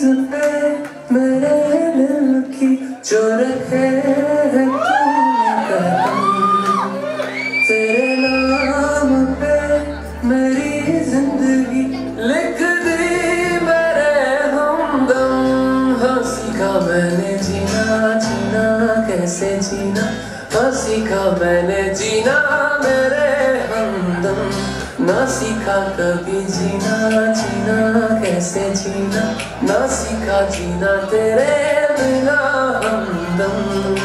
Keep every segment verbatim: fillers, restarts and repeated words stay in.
पे मेरे दिल की जो रखे है तूने कदम, तेरे नाम पे मेरी जिंदगी लिख दी मेरे हमदम। हाँ सीखा मैंने जीना जीना कैसे जीना, हाँ सीखा मैंने जीना मेरे हमदम। ना सीखा कभी जीना जीना कैसे जीना, ना सीखा जीना तेरे बिना हमदम।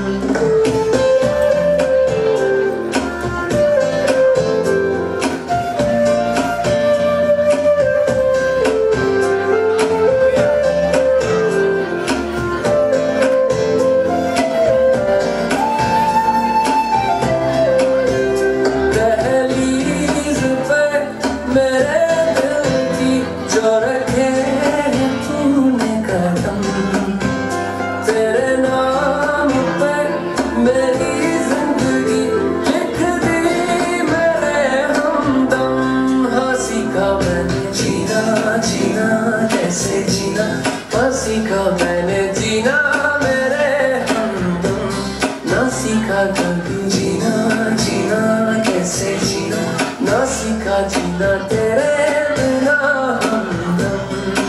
सीखा मैंने जीना मेरे हमदम, ना सीखा कभी जीना जीना कैसे जीना, ना सीखा जीना तेरे बिना हमदम।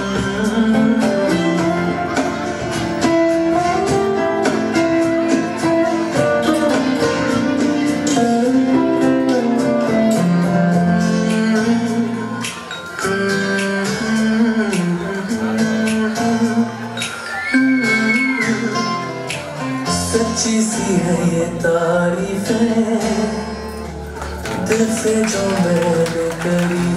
सच्ची सी है ये तारीफें दिल से जो मैंने करी